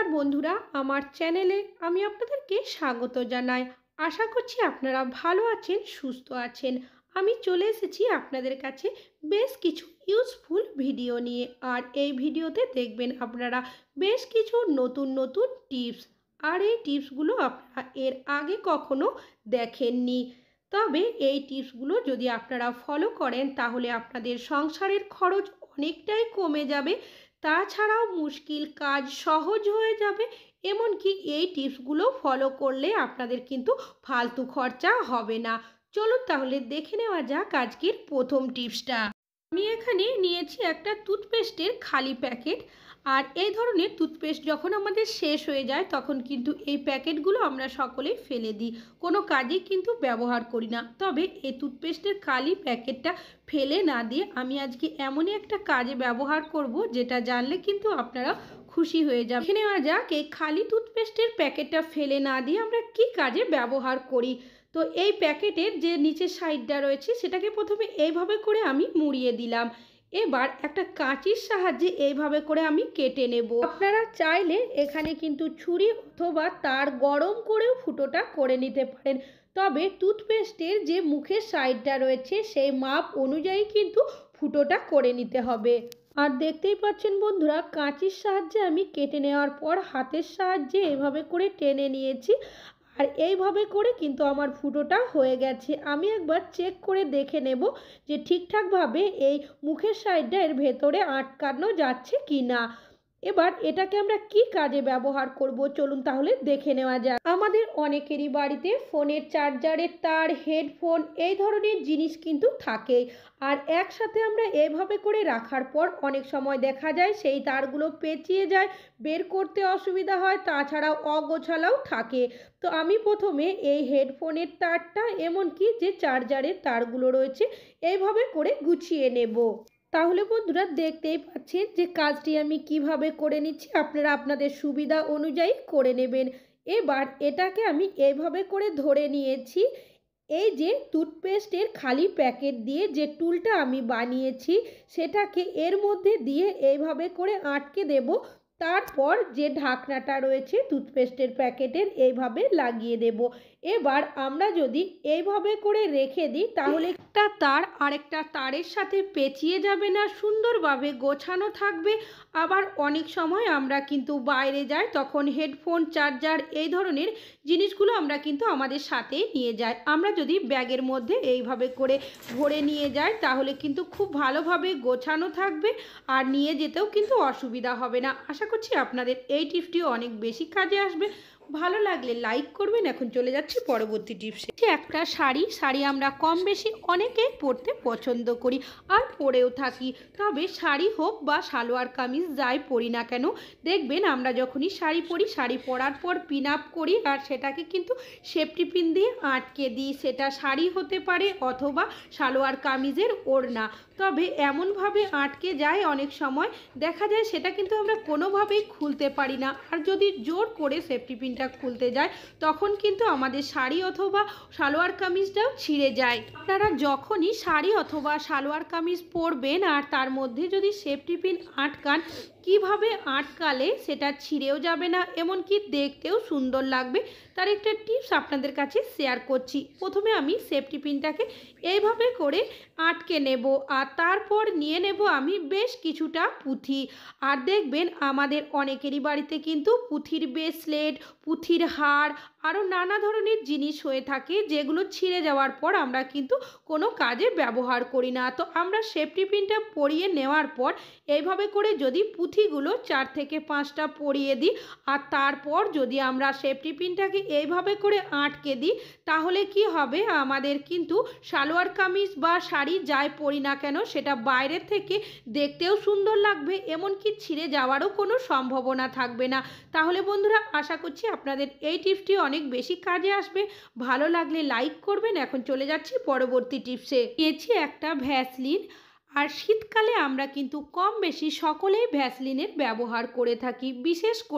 বন্ধুরা, আমার চ্যানেলে আমি আপনাদেরকে স্বাগত জানাই। আশা করছি আপনারা ভালো আছেন, সুস্থ আছেন। আমি চলে এসেছি আপনাদের কাছে বেশ কিছু ইউজফুল ভিডিও নিয়ে। আর এই ভিডিওতে দেখবেন আপনারা বেশ কিছু নতুন নতুন টিপস। আর এই টিপসগুলো আপনারা এর আগে কখনো দেখেননি। তবে এই টিপসগুলো যদি আপনারা ফলো করেন তাহলে আপনাদের সংসারের খরচ অনেকটাই কমে যাবে। তাছাড়াও মুশকিল কাজ সহজ হয়ে যাবে। এমনকি এই টিপসগুলো ফলো করলে আপনাদের কিন্তু ফালতু খরচা হবে না। চলুন তাহলে দেখে নেওয়া যাক আজকের প্রথম টিপসটা। আমি এখানে নিয়েছি একটা টুথপেস্টের খালি প্যাকেট। আর এই ধরনের টুথপেস্ট যখন আমাদের শেষ হয়ে যায় তখন কিন্তু এই প্যাকেটগুলো আমরা সকলেই ফেলে দিই, কোনো কাজে কিন্তু ব্যবহার করি না। তবে এই টুথপেস্টের খালি প্যাকেটটা ফেলে না দিয়ে আমি আজকে এমনই একটা কাজে ব্যবহার করব যেটা জানলে কিন্তু আপনারা খুশি হয়ে যাবে। দেখে নেওয়া যাক এই খালি টুথপেস্টের প্যাকেটটা ফেলে না দিয়ে আমরা কি কাজে ব্যবহার করি। তো এই প্যাকেটের যে নিচের সাইডটা রয়েছে সেটাকে প্রথমে এইভাবে করে আমি মুড়িয়ে দিলাম। এবার একটা কাঁচির সাহায্যে এইভাবে করে আমি কেটে নেব। আপনারা চাইলে এখানে কিন্তু ছুরি অথবা তার গরম করেও ফুটোটা করে নিতে পারেন। তবে টুথপেস্টের যে মুখের সাইডটা রয়েছে সেই মাপ অনুযায়ী কিন্তু ফুটোটা করে নিতে হবে। আর দেখতেই পাচ্ছেন বন্ধুরা, কাঁচির সাহায্যে আমি কেটে নেওয়ার পর হাতের সাহায্যে এভাবে করে টেনে নিয়েছি। আর এইভাবে করে কিন্তু আমার ফুটোটা হয়ে গেছে। আমি একবার চেক করে দেখে নেব যে ঠিকঠাকভাবে এই মুখের সাইডটা এর ভেতরে আটকানো যাচ্ছে কি না। এবার এটাকে আমরা কি কাজে ব্যবহার করব চলুন তাহলে দেখে নেওয়া যাক। আমাদের অনেকেরই বাড়িতে ফোনের চার্জারের তার, হেডফোন এই ধরনের জিনিস কিন্তু থাকেই। আর একসাথে আমরা এভাবে করে রাখার পর অনেক সময় দেখা যায় সেই তারগুলো পেঁচিয়ে যায়, বের করতে অসুবিধা হয়, তাছাড়াও অগোছালাও থাকে। তো আমি প্রথমে এই হেডফোনের তারটা এমনকি যে চার্জারের তারগুলো রয়েছে এইভাবে করে গুছিয়ে নেব। তাহলে বন্ধুরা দেখতেই পাচ্ছেন যে কাজটি আমি কিভাবে করে নিচ্ছি, আপনারা আপনাদের সুবিধা অনুযায়ী করে নেবেন। এবার এটাকে আমি এইভাবে করে ধরে নিয়েছি। এই যে টুথপেস্টের খালি প্যাকেট দিয়ে যে টুলটা আমি বানিয়েছি সেটাকে এর মধ্যে দিয়ে এইভাবে করে আটকে দেব। তারপর যে ঢাকনাটা রয়েছে টুথপেস্টের প্যাকেটের এইভাবে লাগিয়ে দেব। এবার আমরা যদি এইভাবে করে রেখে দিই তাহলে একটা তার আরেকটা তারের সাথে পেঁচিয়ে যাবে না, সুন্দরভাবে গোছানো থাকবে। আবার অনেক সময় আমরা কিন্তু বাইরে যাই তখন হেডফোন, চার্জার এই ধরনের জিনিসগুলো আমরা কিন্তু আমাদের সাথেই নিয়ে যাই। আমরা যদি ব্যাগের মধ্যে এইভাবে করে ভরে নিয়ে যাই তাহলে কিন্তু খুব ভালোভাবে গোছানো থাকবে আর নিয়ে যেতেও কিন্তু অসুবিধা হবে না। আশা করছি আপনাদের এই টিপসটিও অনেক বেশি কাজে আসবে। ভালো লাগলে লাইক করবেন। এখন চলে যাচ্ছি পরবর্তী টিপসে। একটা শাড়ি আমরা কম বেশি অনেকেই পরতে পছন্দ করি আর পরেও থাকি। তবে শাড়ি হোক বা সালোয়ার কামিজ যাই পরি না কেন, দেখবেন আমরা যখনই শাড়ি পরি শাড়ি পরার পর পিন আপ করি আর সেটাকে কিন্তু সেফটি পিন দিয়ে আটকে দিই। সেটা শাড়ি হতে পারে অথবা সালোয়ার কামিজের ওড়না। তবে এমনভাবে আটকে যায় অনেক সময় দেখা যায় সেটা কিন্তু আমরা কোনোভাবেই খুলতে পারি না। আর যদি জোর করে সেফটি পিনটা খুলতে যায় তখন কিন্তু আমাদের শাড়ি অথবা সালোয়ার কামিজটাও ছিঁড়ে যায়। আপনারা যখনই শাড়ি অথবা সালোয়ার কামিজ পরবেন আর তার মধ্যে যদি সেফটি পিন আটকান, কিভাবে আটকালে সেটা ছিঁড়েও যাবে না, এমনকি দেখতেও সুন্দর লাগবে তার একটা টিপস আপনাদের কাছে শেয়ার করছি। প্রথমে আমি সেফটি পিনটাকে এইভাবে করে আটকে নেব আর তারপর নিয়ে নেব আমি বেশ কিছুটা পুঁথি। আর দেখবেন আমাদের অনেকেরই বাড়িতে কিন্তু পুঁথির ব্রেসলেট, পুঁথির হার আরও নানা ধরনের জিনিস হয়ে থাকে যেগুলো ছিঁড়ে যাওয়ার পর আমরা কিন্তু কোনো কাজে ব্যবহার করি না। তো আমরা সেফটি পিনটা পরিয়ে নেওয়ার পর এইভাবে করে যদি পুঁথিগুলো 4 থেকে 5টা পরিয়ে দিই আর তারপর যদি আমরা সেফটি পিনটাকে এইভাবে করে আটকে দিই তাহলে কি হবে, আমাদের কিন্তু সালোয়ার কামিজ বা শাড়ি যাই পরি না কেন সেটা বাইরের থেকে দেখতেও সুন্দর লাগবে, এমনকি ছিঁড়ে যাওয়ারও কোনো সম্ভাবনা থাকবে না। তাহলে বন্ধুরা আশা করছি আপনাদের এই টিপসটি অনেক বেশি কাজে আসবে। ভালো লাগলে লাইক করবেন। এখন চলে যাচ্ছি পরবর্তী টিপসে। নিয়েছি একটা ভ্যাসলিন। আর শীতকালে আমরা কিন্তু কম বেশি সকলেই ভ্যাসলিনের ব্যবহার করে থাকি, বিশেষ করে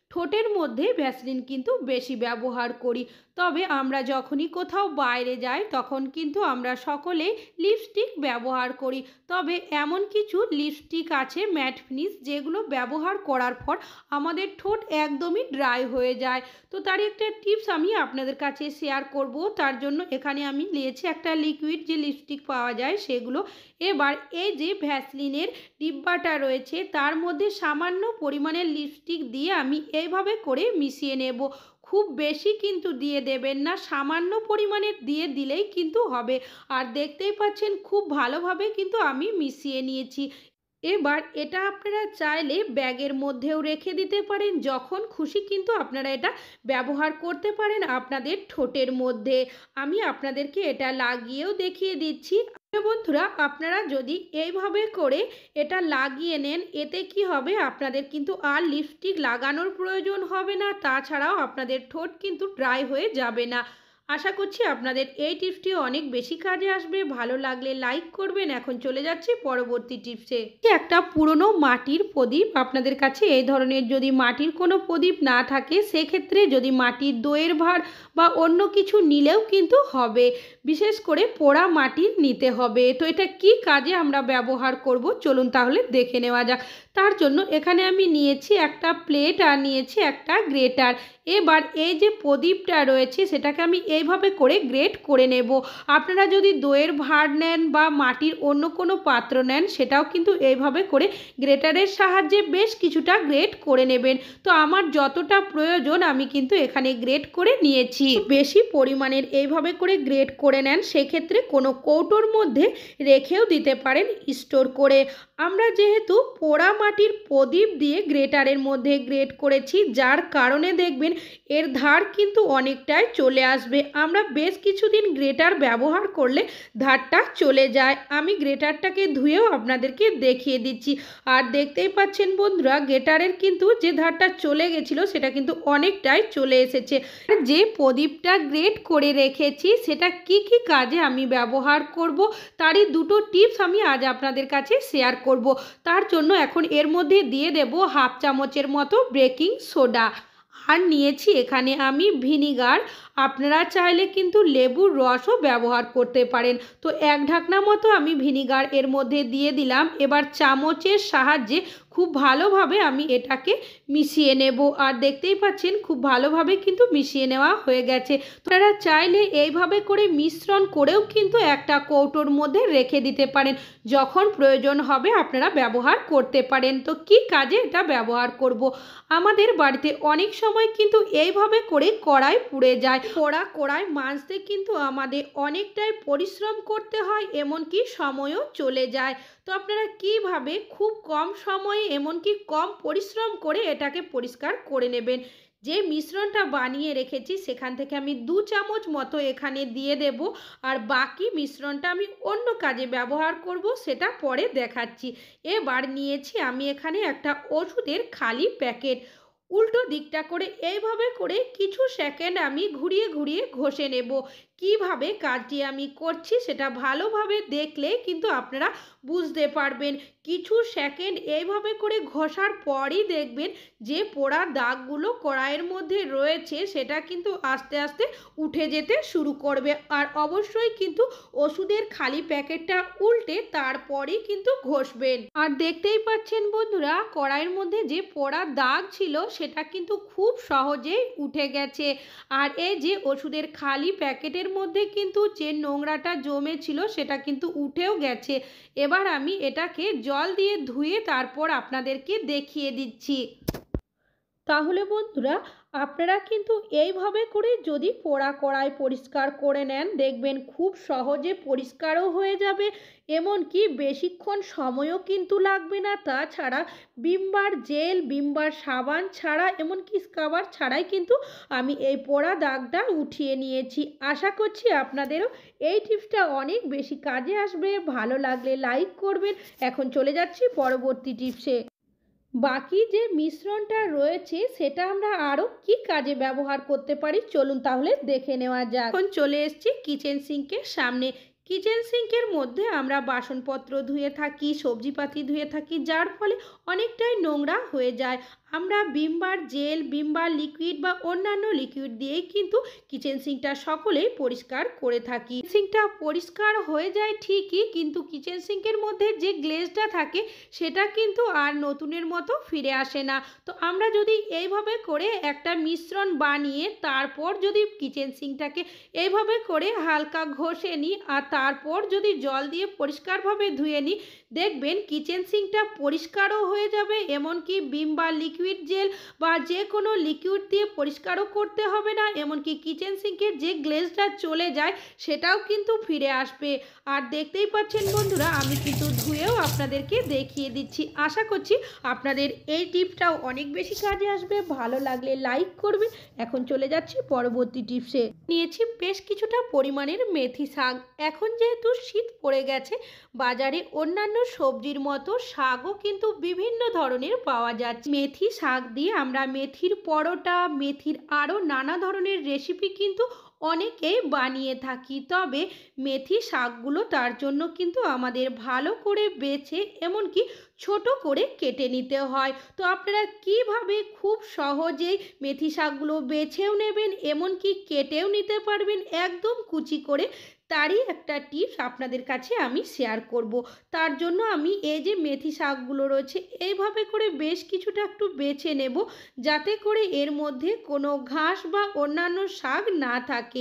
ঠোঁটের মধ্যে ভ্যাসলিন কিন্তু বেশি ব্যবহার করি। তবে আমরা যখনই কোথাও বাইরে যাই তখন কিন্তু আমরা সকলেই লিপস্টিক ব্যবহার করি। তবে এমন কিছু লিপস্টিক আছে ম্যাট ফিনিশ, যেগুলো ব্যবহার করার পর আমাদের ঠোঁট একদমই ড্রাই হয়ে যায়। তো তার একটা টিপস আমি আপনাদের কাছে শেয়ার করব। তার জন্য এখানে আমি নিয়েছি একটা লিকুইড যে লিপস্টিক পাওয়া যায় সেগুলো। এবার এই যে ভ্যাসলিনের ডিব্বাটা রয়েছে তার মধ্যে সামান্য পরিমাণের লিপস্টিক দিয়ে আমি এইভাবে করে মিশিয়ে নেব। খুব বেশি কিন্তু দিয়ে দেবেন না, সামান্য পরিমাণের দিয়ে দিলেই কিন্তু হবে। আর দেখতেই পাচ্ছেন খুব ভালোভাবে কিন্তু আমি মিশিয়ে নিয়েছি। এবার এটা আপনারা চাইলে ব্যাগের মধ্যেও রেখে দিতে পারেন, যখন খুশি কিন্তু আপনারা এটা ব্যবহার করতে পারেন আপনাদের ঠোঁটের মধ্যে। আমি আপনাদেরকে এটা লাগিয়েও দেখিয়ে দিচ্ছি। বন্ধুরা, আপনারা যদি এইভাবে করে এটা লাগিয়ে নেন, এতে কি হবে, আপনাদের কিন্তু আর লিপস্টিক লাগানোর প্রয়োজন হবে না। তাছাড়াও আপনাদের ঠোঁট কিন্তু ড্রাই হয়ে যাবে না। আশা করছি আপনাদের এই টিপসটি অনেক বেশি কাজে আসবে। ভালো লাগলে লাইক করবেন। এখন চলে যাচ্ছি পরবর্তী টিপসে। একটা পুরনো মাটির প্রদীপ, আপনাদের কাছে এই ধরনের যদি মাটির কোনো প্রদীপ না থাকে সেক্ষেত্রে যদি মাটির দইয়ের ভাঁড় বা অন্য কিছু নিলেও কিন্তু হবে। বিশেষ করে পোড়া মাটির নিতে হবে। তো এটা কি কাজে আমরা ব্যবহার করব চলুন তাহলে দেখে নেওয়া যাক। তার জন্য এখানে আমি নিয়েছি একটা প্লেট আর নিয়েছি একটা গ্রেটার। এবার এই যে প্রদীপটা রয়েছে সেটাকে আমি এইভাবে করে গ্রেট করে নেব। আপনারা যদি দইয়ের ভাঁড় নেন বা মাটির অন্য কোনো পাত্র নেন সেটাও কিন্তু এইভাবে করে গ্রেটারের সাহায্যে বেশ কিছুটা গ্রেট করে নেবেন। তো আমার যতটা প্রয়োজন আমি কিন্তু এখানে গ্রেট করে নিয়েছি। বেশি পরিমাণের এইভাবে করে গ্রেট করে নেন, সেক্ষেত্রে কোনো কৌটোর মধ্যে রেখেও দিতে পারেন স্টোর করে। আমরা যেহেতু পোড়া মাটির প্রদীপ দিয়ে গ্রেটারের মধ্যে গ্রেট করেছি, যার কারণে দেখবেন এর ধার কিন্তু অনেকটাই চলে আসবে। আমরা বেশ কিছুদিন গ্রেটার ব্যবহার করলে ধারটা চলে যায়। আমি গ্রেটারটাকে ধুয়েও আপনাদেরকে দেখিয়ে দিচ্ছি। আর দেখতেই পাচ্ছেন বন্ধুরা, গ্রেটারের কিন্তু যে ধারটা চলে গেছিলো সেটা কিন্তু অনেকটাই চলে এসেছে। যে প্রদীপটা গ্রেট করে রেখেছি সেটা কি কি কাজে আমি ব্যবহার করব তারই দুটো টিপস আমি আজ আপনাদের কাছে শেয়ার করব। তার জন্য এখন এর মধ্যে দিয়ে দেব হাফ চামচের মতো বেকিং সোডা। আর নিয়েছি এখানে আমি ভিনিগার। আপনারা চাইলে কিন্তু লেবুর রসও ব্যবহার করতে পারেন। তো এক ঢাকনা মতো আমি ভিনিগার এর মধ্যে দিয়ে দিলাম। এবার চামচের সাহায্যে খুব ভালোভাবে আমি এটাকে মিশিয়ে নেব। আর দেখতেই পাচ্ছেন খুব ভালোভাবে কিন্তু মিশিয়ে নেওয়া হয়ে গেছে। আপনারা চাইলে এইভাবে করে মিশ্রণ করেও কিন্তু একটা কৌটোর মধ্যে রেখে দিতে পারেন, যখন প্রয়োজন হবে আপনারা ব্যবহার করতে পারেন। তো কি কাজে এটা ব্যবহার করব, আমাদের বাড়িতে অনেক সময় কিন্তু এইভাবে করে কড়াই পুড়ে যায়। পোড়া কড়াই মাজতে কিন্তু আমাদের অনেকটাই পরিশ্রম করতে হয়, এমনকি সময়ও চলে যায়। তো আপনারা কিভাবে খুব কম সময়ে এমনকি কম পরিশ্রম করে এটাকে পরিষ্কার করে নেবেন। যে মিশ্রণটা বানিয়ে রেখেছি সেখান থেকে আমি 2 চামচ মতো এখানে দিয়ে দেব। আর বাকি মিশ্রণটা আমি অন্য কাজে ব্যবহার করব, সেটা পরে দেখাচ্ছি। এবার নিয়েছি আমি এখানে একটা ওষুধের খালি প্যাকেট। উল্টো দিকটা করে এইভাবে করে কিছু সেকেন্ড আমি ঘুরিয়ে ঘুরিয়ে ঘষে নেব। কিভাবে কাজটি আমি করছি সেটা ভালোভাবে দেখলে কিন্তু আপনারা বুঝতে পারবেন। কিছু সেকেন্ড এইভাবে করে ঘষার পরই দেখবেন যে পোড়া দাগগুলো কড়াইয়ের মধ্যে রয়েছে সেটা কিন্তু আস্তে আস্তে উঠে যেতে শুরু করবে। আর অবশ্যই কিন্তু ওষুধের খালি প্যাকেটটা উল্টে তারপরেই কিন্তু ঘষবেন। আর দেখতেই পাচ্ছেন বন্ধুরা, কড়াইয়ের মধ্যে যে পোড়া দাগ ছিল সেটা কিন্তু খুব সহজেই উঠে গেছে। আর এই যে ওষুধের খালি প্যাকেটের মধ্যে কিন্তু যে নোংরাটা জমে ছিল সেটা কিন্তু উঠেও গেছে। এবার আমি এটাকে জল দিয়ে ধুয়ে তারপর আপনাদেরকে দেখিয়ে দিচ্ছি। তাহলে বন্ধুরা, আপনারা কিন্তু এইভাবে করে যদি পোড়া কড়াই পরিষ্কার করে নেন দেখবেন খুব সহজে পরিষ্কারও হয়ে যাবে, এমনকি বেশিক্ষণ সময়ও কিন্তু লাগবে না। তাছাড়া ভিম জেল, ভিম সাবান ছাড়া, এমনকি স্ক্রাবার ছাড়াই কিন্তু আমি এই পোড়া দাগটা উঠিয়ে নিয়েছি। আশা করছি আপনাদেরও এই টিপসটা অনেক বেশি কাজে আসবে। ভালো লাগলে লাইক করবেন। এখন চলে যাচ্ছি পরবর্তী টিপসে। বাকি যে মিশ্রণটা রয়েছে সেটা আমরা আরও কি কাজে ব্যবহার করতে পারি চলুন তাহলে দেখে নেওয়া যাক। এখন চলে এসেছি কিচেন সিঙ্কের সামনে। কিচেন সিঙ্কের মধ্যে আমরা বাসনপত্র ধুয়ে থাকি, সবজিপাতি ধুয়ে থাকি, যার ফলে অনেকটাই নোংরা হয়ে যায়। আমরা ভিম বার জেল, ভিম বার লিকুইড বা অন্যান্য লিকুইড দিয়েই কিন্তু কিচেন সিঙ্কটা সকলেই পরিষ্কার করে থাকি। সিঙ্কটা পরিষ্কার হয়ে যায় ঠিকই, কিন্তু কিচেন সিঙ্কের মধ্যে যে গ্লেজটা থাকে সেটা কিন্তু আর নতুনের মতো ফিরে আসে না। তো আমরা যদি এইভাবে করে একটা মিশ্রণ বানিয়ে তারপর যদি কিচেন সিঙ্কটাকে এইভাবে করে হালকা ঘষে নিই আর তারপর যদি জল দিয়ে পরিষ্কারভাবে ধুয়ে নিই, দেখবেন কিচেন সিঙ্কটা পরিষ্কারও হয়ে যাবে, এমনকি ভিম বার লিকুইড জেল বা যে কোনো লিকুইড দিয়ে পরিষ্কারও করতে হবে না, এমনকি কিচেন সিঙ্কের যে গ্লেজটা চলে যায় সেটাও কিন্তু ফিরে আসবে। আর দেখতেই পাচ্ছেন বন্ধুরা, আমি কিন্তু ধুয়েও আপনাদেরকে দেখিয়ে দিচ্ছি। আশা করছি আপনাদের এই টিপসটাও অনেক বেশি কাজে আসবে। ভালো লাগলে লাইক করবে। এখন চলে যাচ্ছি পরবর্তী টিপসে। নিয়েছি বেশ কিছুটা পরিমাণের মেথি শাক। এখন যেহেতু শীত পড়ে গেছে, বাজারে অন্যান্য সবজির মতো শাকও কিন্তু বিভিন্ন ধরনের পাওয়া যাচ্ছে। মেথি শাক দিয়ে আমরা মেথির পরোটা, মেথির আরও নানা ধরনের রেসিপি কিন্তু অনেকেই বানিয়ে থাকি। তবে মেথি শাকগুলো তার জন্য কিন্তু আমাদের ভালো করে বেছে এমনকি ছোট করে কেটে নিতে হয়। তো আপনারা কিভাবে খুব সহজেই মেথি শাকগুলো বেছেও নেবেন, এমনকি কেটেও নিতে পারবেন একদম কুচি করে, তারই একটা টিপস আপনাদের কাছে আমি শেয়ার করব। তার জন্য আমি এই যে মেথি শাকগুলো রয়েছে এইভাবে করে বেশ কিছুটা একটু বেছে নেব, যাতে করে এর মধ্যে কোনো ঘাস বা অন্যান্য শাক না থাকে।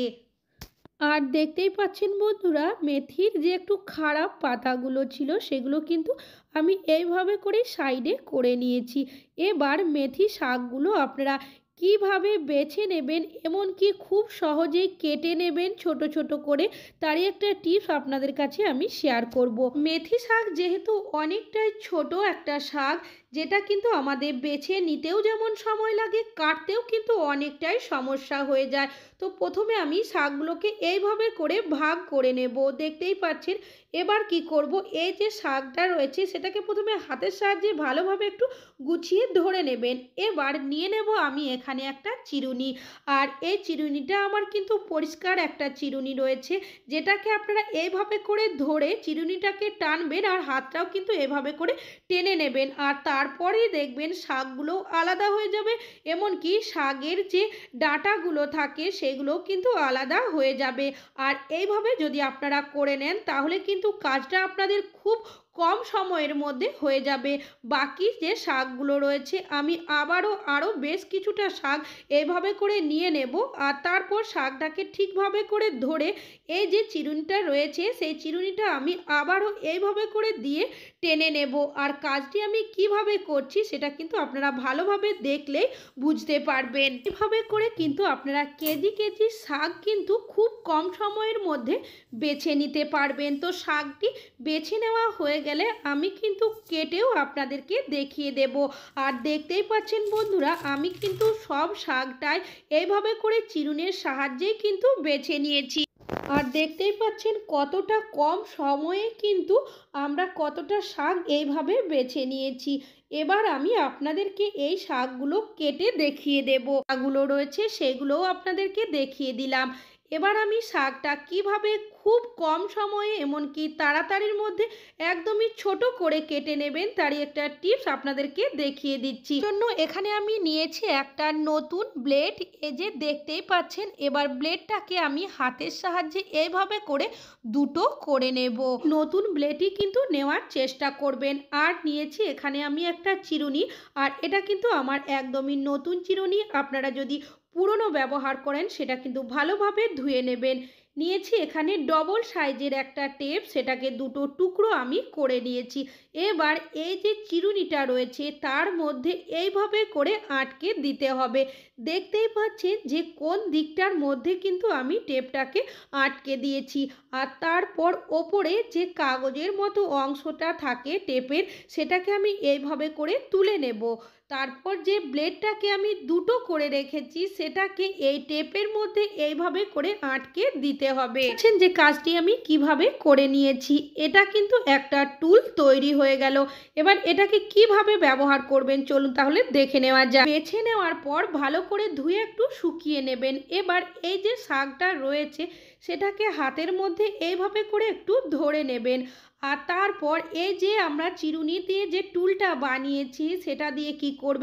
আর দেখতেই পাচ্ছেন বন্ধুরা, মেথির যে একটু খারাপ পাতাগুলো ছিল সেগুলো কিন্তু আমি এইভাবে করে সাইডে করে নিয়েছি। এবার মেথি শাকগুলো আপনারা কিভাবে বেছে নেবেন, এমনকি খুব সহজেই কেটে নেবেন ছোট ছোট করে, তারই একটা টিপস আপনাদের কাছে আমি শেয়ার করব। মেথি শাক যেহেতু অনেকটাই ছোট একটা শাক, যেটা কিন্তু আমাদের বেছে নিতেও যেমন সময় লাগে, কাটতেও কিন্তু অনেকটাই সমস্যা হয়ে যায়। তো প্রথমে আমি শাকগুলোকে এইভাবে করে ভাগ করে নেব, দেখতেই পাচ্ছেন। এবার কি করব, এই যে শাকটা রয়েছে সেটাকে প্রথমে হাতের সাহায্যে ভালোভাবে একটু গুছিয়ে ধরে নেবেন। এবার নিয়ে নেব আমি এখানে একটা চিরুনি, আর এই চিরুনিটা আমার কিন্তু পরিষ্কার একটা চিরুনি রয়েছে, যেটাকে আপনারা এইভাবে করে ধরে চিরুনিটাকে টানবেন আর হাতটাও কিন্তু এভাবে করে টেনে নেবেন। আর তারপরেই দেখবেন শাকগুলো আলাদা হয়ে যাবে, এমনকি শাকের যে ডাঁটাগুলো থাকে সেগুলোও কিন্তু আলাদা হয়ে যাবে। আর এইভাবে যদি আপনারা করে নেন তাহলে কিন্তু কাজটা আপনাদের খুব কম সময়ের মধ্যে হয়ে যাবে। বাকি যে শাকগুলো রয়েছে আমি আরও বেশ কিছুটা শাক এইভাবে করে নিয়ে নেব, আর তারপর শাকটাকে ঠিকভাবে করে ধরে এই যে চিরুনিটা রয়েছে সেই চিরুনিটা আমি আবারও এইভাবে করে দিয়ে টেনে নেব। আর কাজটি আমি কিভাবে করছি সেটা কিন্তু আপনারা ভালোভাবে দেখলেই বুঝতে পারবেন। এভাবে করে কিন্তু আপনারা কেজি কেজি শাক কিন্তু খুব কম সময়ের মধ্যে বেছে নিতে পারবেন। তো শাকটি বেছে নেওয়া হয়ে গেলে আমি কিন্তু কেটেও আপনাদেরকে দেখিয়ে দেব। আর দেখতেই পাচ্ছেন বন্ধুরা, আমি কিন্তু সব শাকটাই এইভাবে করে চিরুনির সাহায্যেই কিন্তু বেছে নিয়েছি। আর দেখতেই পাচ্ছেন কতটা কম সময়ে কিন্তু আমরা কতটা শাক এইভাবে বেছে নিয়েছি। এবার আমি আপনাদেরকে এই শাকগুলো কেটে দেখিয়ে দেব। শাকগুলো রয়েছে সেগুলোও আপনাদেরকে দেখিয়ে দিলাম। এবার আমি শাকটা কিভাবে খুব কম সময়ে এমনকি তাড়াতাড়ির মধ্যে একদমই ছোট করে কেটে নেবেন তারই একটা টিপস আপনাদেরকে দেখিয়ে দিচ্ছি। জন্য এখানে আমি নিয়েছি একটা নতুন ব্লেড, এই যে দেখতেই পাচ্ছেন। এবার ব্লেডটাকে আমি হাতের সাহায্যে এইভাবে করে দুটো করে নেব। নতুন ব্লেডই কিন্তু নেওয়ার চেষ্টা করবেন। আর নিয়েছি এখানে আমি একটা চিরুনি, আর এটা কিন্তু আমার একদমই নতুন চিরুনি। আপনারা যদি পুরনো ব্যবহার করেন সেটা কিন্তু ভালোভাবে ধুয়ে নেবেন। নিয়েছি এখানে ডবল সাইজের একটা টেপ, সেটাকে দুটো টুকরো আমি করে নিয়েছি। এবার এই যে চিরুনিটা রয়েছে তার মধ্যে এইভাবে করে আটকে দিতে হবে। দেখতেই পাচ্ছেন যে কোন দিকটার মধ্যে কিন্তু আমি টেপটাকে আটকে দিয়েছি। আর তারপর ওপরে যে কাগজের মতো অংশটা থাকে টেপের, সেটাকে আমি এইভাবে করে তুলে নেব। তারপর যে ব্লেডটাকে আমি দুটো করে রেখেছি সেটাকে এই টেপের মধ্যে এইভাবে করে আটকে দিতে হবে। দেখছেন যে কাজটি আমি কিভাবে করে নিয়েছি। এটা কিন্তু একটা টুল তৈরি হয়ে গেল। এবার এটাকে কিভাবে ব্যবহার করবেন চলুন তাহলে দেখে নেওয়া যায়। বেছে নেওয়ার পর ভালো করে ধুয়ে একটু শুকিয়ে নেবেন। এবার এই যে শাকটা রয়েছে সেটাকে হাতের মধ্যে এইভাবে করে একটু ধরে নেবেন। আর তারপর এই যে আমরা চিরুনি দিয়ে যে টুলটা বানিয়েছি সেটা দিয়ে কি করবেন,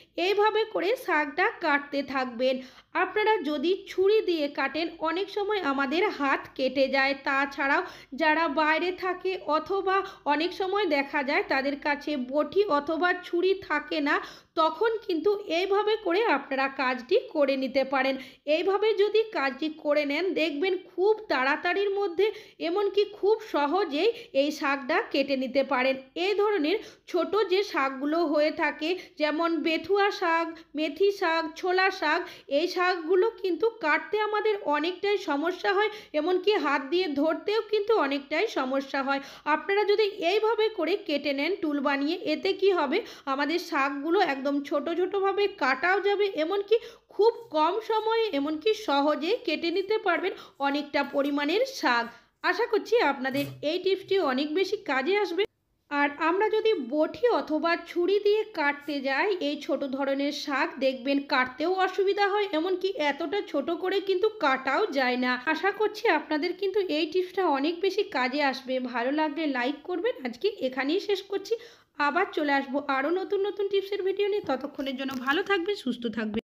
এইভাবে করে শাকটা কাটতে থাকবেন। আপনারা যদি ছুরি দিয়ে কাটেন অনেক সময় আমাদের হাত কেটে যায়। তাছাড়াও যারা বাইরে থাকে অথবা অনেক সময় দেখা যায় তাদের কাছে বটি অথবা ছুরি থাকে না, তখন কিন্তু এইভাবে করে আপনারা কাজটি করে নিতে পারেন। এইভাবে যদি কাজটি করে নেন দেখবেন খুব তাড়াতাড়ির মধ্যে এমনকি খুব সহজেই এই শাকটা কেটে নিতে পারেন। এই ধরনের ছোট যে শাকগুলো হয়ে থাকে যেমন বেথুয়া শাক, মেথি শাক, ছোলা শাক, এই শাকগুলো কিন্তু কাটতে আমাদের অনেকটাই সমস্যা হয়, এমনকি হাত দিয়ে ধরতেও কিন্তু অনেকটাই সমস্যা হয়। আপনারা যদি এইভাবে করে কেটে নেন টুল বানিয়ে, এতে কি হবে আমাদের শাকগুলো একদম ছোট ছোটোভাবে কাটাও যাবে, এমনকি খুব কম সময়ে এমনকি সহজেই কেটে নিতে পারবেন অনেকটা পরিমাণের শাক। আশা করছি আপনাদের এই টিপসটি অনেক বেশি কাজে আসবে। আর আমরা যদি বটি অথবা ছুরি দিয়ে কাটতে যাই এই ছোট ধরনের শাক দেখবেন কাটতেও অসুবিধা হয়, এমনকি এতটা ছোট করে কিন্তু কাটাও যায় না। আশা করছি আপনাদের কিন্তু এই টিপসটা অনেক বেশি কাজে আসবে। ভালো লাগলে লাইক করবেন। আজকে এখানেই শেষ করছি, আবার চলে আসবো আরও নতুন নতুন টিপসের ভিডিও নিয়ে। ততক্ষণের জন্য ভালো থাকবেন, সুস্থ থাকবেন।